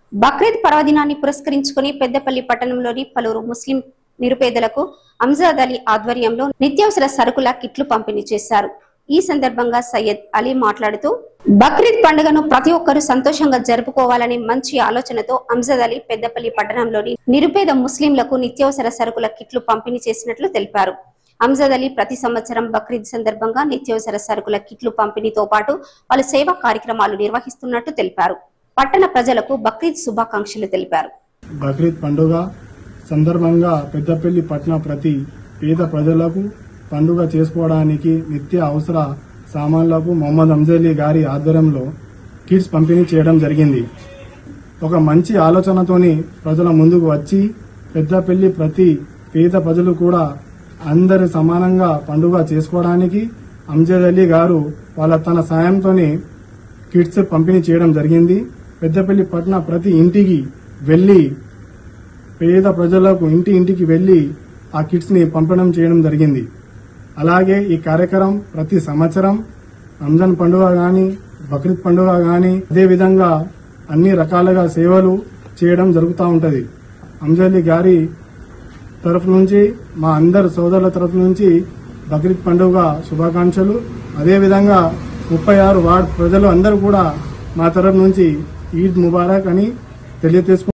బక్రీద్ పర్వదినాన్ని పురస్కరించుకుని పెద్దపల్లి పట్టణంలోని పలువురు ముస్లిం నిరుపేదలకు అంజద్ అలీ ఆధ్వర్యంలో నిత్యావసర సరుకుల కిట్లు పంపిణీ చేశారు. ఈ సందర్భంగా సయ్యద్ అలీ మాట్లాడుతూ బక్రీద్ పండుగను ప్రతి ఒక్కరూ సంతోషంగా జరుపుకోవాలనే మంచి ఆలోచనతో అంజద్ అలీ పెద్దపల్లి పట్టణంలోని నిరుపేద ముస్లింలకు నిత్యావసర సరుకుల కిట్లు పంపిణీ చేసినట్లు తెలిపారు. అంజద్ అలీ ప్రతి సంవత్సరం బక్రీద్ సందర్భంగా నిత్యావసర సరుకుల కిట్లు పంపిణీతో పాటు పలు సేవా కార్యక్రమాలు నిర్వహిస్తున్నట్టు తెలిపారు. పట్టణ ప్రజలకు బక్రీద్ శుభాకాంక్షలు తెలిపారు. బక్రీద్ పండుగ సందర్భంగా పెద్దపల్లి పట్టణ ప్రతి పేద ప్రజలకు పండుగ చేసుకోవడానికి నిత్య అవసర సామాన్లకు మొహమ్మద్ అంజద్ అలీ గారి ఆధ్వర్యంలో కిట్స్ పంపిణీ చేయడం జరిగింది. ఒక మంచి ఆలోచనతోని ప్రజల ముందుకు వచ్చి పెద్దపల్లి ప్రతి పేద ప్రజలు కూడా అందరి సమానంగా పండుగ చేసుకోవడానికి అంజద్ అలీ గారు తన సాయంతోనే కిట్స్ పంపిణీ చేయడం జరిగింది. పెద్దపల్లి పట్టణ ప్రతి ఇంటికి వెళ్లి పేద ప్రజలకు ఇంటికి వెళ్లి ఆ కిట్స్ ని పంపడం చేయడం జరిగింది. అలాగే ఈ కార్యక్రమం ప్రతి సంవత్సరం రంజాన్ పండుగ గాని బక్రీద్ పండుగ గాని అదే విధంగా అన్ని రకాలుగా సేవలు చేయడం జరుగుతూ ఉంటది. అంజద్ అలీ గారి తరఫు నుంచి మా అందరి సోదరుల తరఫు నుంచి బక్రీద్ పండుగ శుభాకాంక్షలు. అదే విధంగా 36 వార్డు ప్రజలు అందరూ కూడా మా తరఫు నుంచి ఈద్ ముబారక్ అని తెలియజేసుకుంటున్నారు.